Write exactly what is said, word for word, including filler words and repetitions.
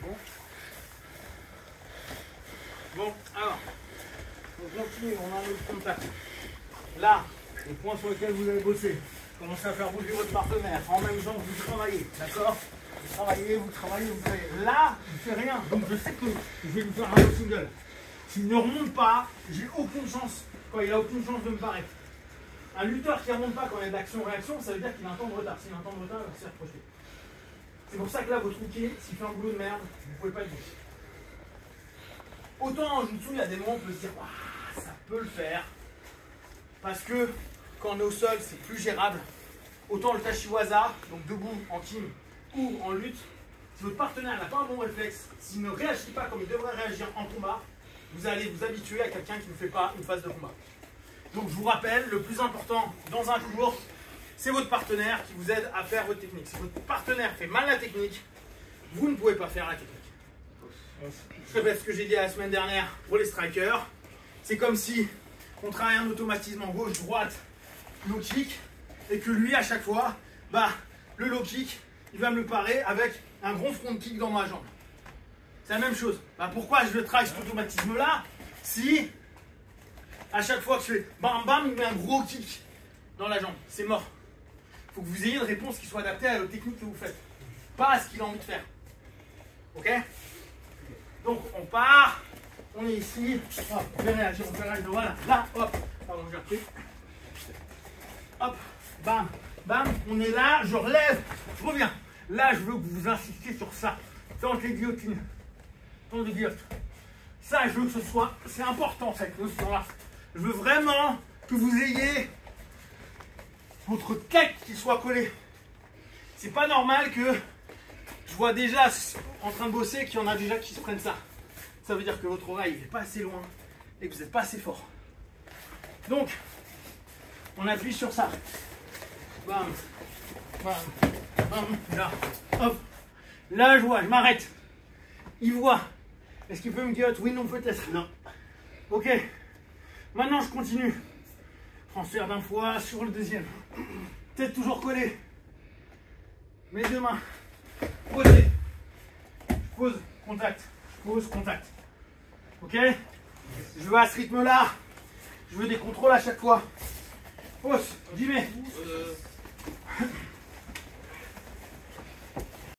Bon. Bon, alors, on continue, on a un autre contact. Là, les points sur lesquels vous allez bosser, commencez à faire bouger votre partenaire. En même temps, vous travaillez, d'accord? Vous travaillez, vous travaillez, vous travaillez. Là, il ne fait rien. Donc je sais que je vais lui faire un low single. S'il ne remonte pas, j'ai aucune chance, quand il a aucune chance de me paraître. Un lutteur qui ne remonte pas quand il y a de l'action-réaction, ça veut dire qu'il a un temps de retard. S'il a un temps de retard, il va se faire projeter. C'est pour ça que là, votre rookie, s'il fait un boulot de merde, vous ne pouvez pas le dire. Autant en jiu-jitsu, il y a des moments où on peut se dire, ah, ça peut le faire. Parce que quand on est au sol, c'est plus gérable. Autant le Tashiwaza, donc debout en team ou en lutte, si votre partenaire n'a pas un bon réflexe, s'il ne réagit pas comme il devrait réagir en combat, vous allez vous habituer à quelqu'un qui ne fait pas une phase de combat. Donc je vous rappelle, le plus important dans un cours, c'est votre partenaire qui vous aide à faire votre technique. Si votre partenaire fait mal la technique, vous ne pouvez pas faire la technique. Je répète ce que j'ai dit la semaine dernière pour les strikers. C'est comme si on travaille un automatisme en gauche, droite, low kick, et que lui, à chaque fois, bah, le low kick, il va me le parer avec un gros front kick dans ma jambe. C'est la même chose. Bah, pourquoi je travaille cet automatisme-là si à chaque fois que je fais bam bam, il met un gros kick dans la jambe? C'est mort. Il faut que vous ayez une réponse qui soit adaptée à la technique que vous faites, pas à ce qu'il a envie de faire. Ok? Donc on part, on est ici, hop, on fait réagir, on fait réagir, voilà, là, hop, pardon, j'ai repris. Hop, bam, bam, on est là, je relève, je reviens. Là, je veux que vous insistiez sur ça. Tente les guillotines. Tente les guillotines. Ça, je veux que ce soit, c'est important cette notion-là. Je veux vraiment que vous ayez votre tête qui soit collée. C'est pas normal que je vois déjà en train de bosser qu'il y en a déjà qui se prennent ça. Ça veut dire que votre oreille n'est pas assez loin et que vous n'êtes pas assez fort. Donc, on appuie sur ça. Bam, bam, bam, là, hop. Là, je vois, je m'arrête. Il voit. Est-ce qu'il peut me guilloter? Oui, non, peut-être. Non. Ok. Maintenant, je continue. Transfert d'un fois sur le deuxième. Tête toujours collée. Mes deux mains. Posez. Je pose, contact. Je pose, contact. Ok? Je veux à ce rythme-là. Je veux des contrôles à chaque fois. Pause. Jimmy.